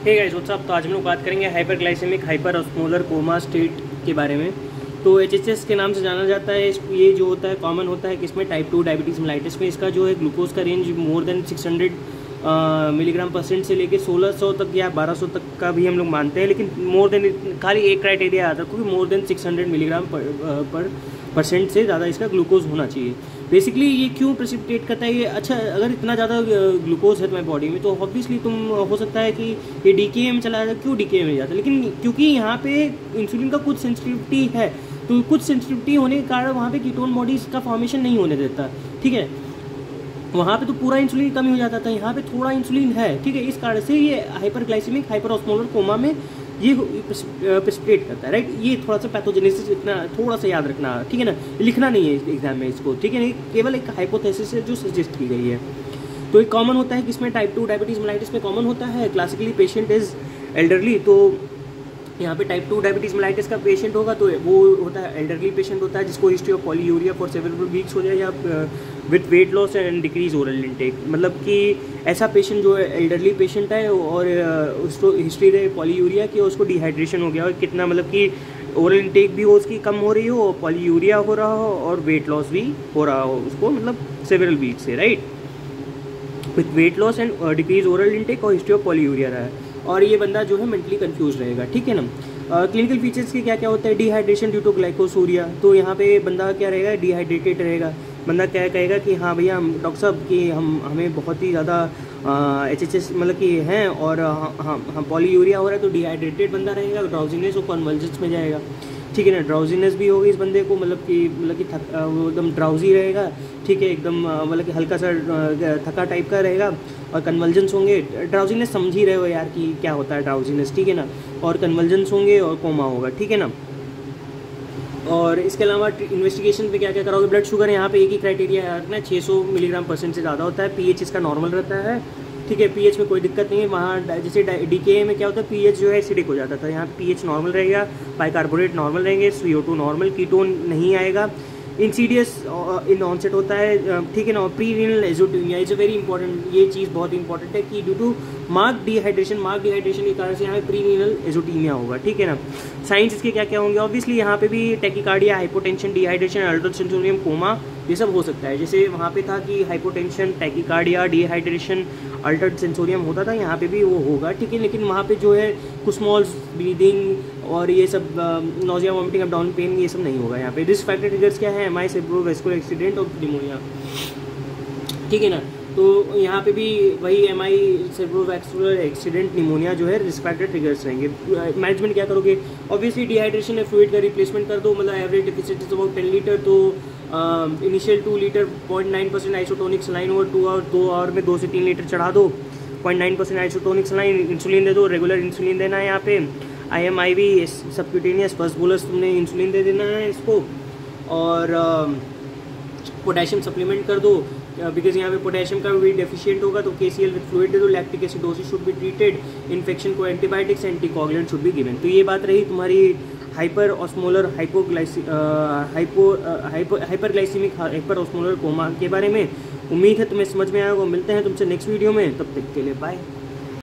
Hey guys what's up. तो आज हम लोग बात करेंगे hyperglycaemic hyper osmolar coma state के बारे में। तो एचएचएस के नाम से जाना जाता है। ये जो होता है कॉमन होता है किसमें, टाइप 2 डायबिटीज़ मेलाइटिस में। इसका जो है ग्लूकोज का range more than 600 milligram percent से लेके 1600 तक या 1200 तक का भी हम लोग मानते हैं, लेकिन मोर देन खाली एक क्राइटेरिया आता है क्योंकि मोर देन 600 मिलीग्राम पर परसेंट से ज़्यादा इसका ग्लूकोज होना चाहिए। बेसिकली ये क्यों प्रेसिपिटेट करता है ये, अच्छा अगर इतना ज़्यादा ग्लूकोज है तुम्हारी बॉडी में तो ऑब्वियसली तुम हो सकता है कि ये डीके में चला जाता। क्यों डीके में जाता है, लेकिन क्योंकि यहाँ पे इंसुलिन का कुछ सेंसिटिविटी है, तो कुछ सेंसिटिविटी होने के कारण वहाँ पे कीटोन बॉडीज का फॉर्मेशन नहीं होने देता। ठीक है, वहाँ पे तो पूरा इंसुलिन कम ही हो जाता था, यहाँ पे थोड़ा इंसुलिन है। ठीक है, इस कारण से ये हाइपरग्लाइसेमिक हाइपर ऑस्मोलर कोमा में ये प्रेसिपिटेट करता है। राइट, ये थोड़ा सा पैथोजेनेसिस इतना थोड़ा सा याद रखना, ठीक है ना, लिखना नहीं है एग्जाम में इसको, ठीक है, केवल एक हाइपोथेसिस है जो सजेस्ट की गई है। तो एक कॉमन होता है किसमें, टाइप 2 डायबिटीज़ मेलाइटिस में कॉमन होता है। क्लासिकली पेशेंट इज एल्डरली, तो यहाँ पे टाइप 2 डायबिटीज़ मेलाइटिस का पेशेंट होगा तो वो होता है एल्डरली पेशेंट होता है, जिसको history of polyuria for several weeks हो जाए या with weight loss and decrease oral intake. मतलब कि ऐसा पेशेंट जो है एल्डरली पेशेंट है और उसको हिस्ट्री रहे पॉलीयूरिया की, उसको डिहाइड्रेशन हो गया और कितना मतलब कि ओरल इंटेक भी हो उसकी कम हो रही हो, पॉलीयूरिया हो रहा हो और वेट लॉस भी हो रहा हो उसको, मतलब सेवरल वीक से। Right, with weight loss and decrease oral intake और हिस्ट्री ऑफ पॉलीयूरिया रहा है, और ये बंदा जो है मेंटली कंफ्यूज रहेगा। ठीक है ना। क्लिनिकल फीचर्स के क्या क्या होता है, डिहाइड्रेशन ड्यू टू ग्लाइकोसूरिया। तो यहाँ पे बंदा क्या रहेगा, डिहाइड्रेटेड रहेगा। बंदा क्या कहेगा कि हाँ भैया हम डॉक्टर साहब कि हमें बहुत ही ज़्यादा एचएचएस मतलब कि हैं और हम पॉलीयूरिया हो रहा है, तो डिहाइड्रेटेड बंदा रहेगा, ड्राउजीनेस और कन्वल्जन्स में जाएगा। ठीक है ना, ड्राउजीनेस भी होगी इस बंदे को, मतलब कि वो एकदम ड्राउजी रहेगा। ठीक है, एकदम मतलब कि हल्का सा थका टाइप का रहेगा और कन्वल्जन्स होंगे। ड्राउजीनेस समझ ही रहे हो यार कि क्या होता है ड्राउजीनेस, ठीक है ना, और कन्वल्जन्स होंगे और कोमा होगा। ठीक है ना। और इसके अलावा इन्वेस्टिगेशन पे क्या क्या करोगे, ब्लड शुगर यहाँ पे एक ही क्राइटेरिया रखना है, 600 मिलीग्राम परसेंट से ज़्यादा होता है। पीएच इसका नॉर्मल रहता है। ठीक है, पीएच में कोई दिक्कत नहीं है। वहाँ जैसे डीके में क्या होता है, पीएच जो है एसिडिक हो जाता था, यहाँ पीएच नॉर्मल रहेगा, बाइकार्बोनेट नॉर्मल रहेंगे, CO2 नॉर्मल, कीटोन नहीं आएगा। इंसीडियस इन ऑनसेट होता है। ठीक है ना। Pre renal azotaemia is a very important, ये चीज़ बहुत इंपॉर्टेंट है कि ड्यू टू मार्क डिहाइड्रेशन के कारण से यहाँ पे प्री रीनल एजोटीमिया होगा। ठीक है ना। साइंस इसके क्या क्या होंगे, ऑब्वियसली यहाँ पे भी tachycardia, hypotension, dehydration, altered sensorium coma, ये सब हो सकता है। जैसे वहाँ पे था कि hypotension, tachycardia, dehydration, altered sensorium होता था, यहाँ पे भी वो होगा। ठीक है, लेकिन वहाँ पे जो है कुस्मॉल्स, ब्रीदिंग और ये सब नोजिया, वॉमिटिंग, अपडाउन पेन, ये सब नहीं होगा यहाँ पे। रिस्क फैक्टर ट्रिगर्स क्या है, एमआई, सेरेब्रोवास्कुलर एक्सीडेंट और निमोनिया। ठीक है ना। तो यहाँ पे भी वही एमआई, सेरेब्रोवास्कुलर एक्सीडेंट, निमोनिया जो है रिस्क फैक्टर ट्रिगर्स रहेंगे। मैनेजमेंट क्या करोगे, ऑब्वियसली डिहाइड्रेशन है, फ्लूइड का रिप्लेसमेंट कर दो, मतलब average deficit is about 10 litre, तो initial 2 litre 0.9% isotonic saline over 2 hour में 2 से 3 लीटर चढ़ा दो, 0.9% आइसोटोनिक सलाइन, इंसुलिन दे दो, रेगुलर इंसुलिन देना है यहाँ पे। IMIV सबक्यूटेनियस फर्स्ट बोलस तुमने इंसुलिन दे देना है इसको, और पोटेशियम सप्लीमेंट कर दो बिकॉज यहाँ पे पोटेशियम का भी डेफिशिएंट होगा, तो KCl विद फ्लूइड दे दो। Lactic acidosis should be treated, infection को antibiotics, anticoagulant should be given. तो ये बात रही तुम्हारी hyper osmolar hyperglycaemic hyper osmolar coma के बारे में। उम्मीद है तुम्हें समझ में आएगा। मिलते हैं तुमसे नेक्स्ट वीडियो में, तब तक के लिए बाय।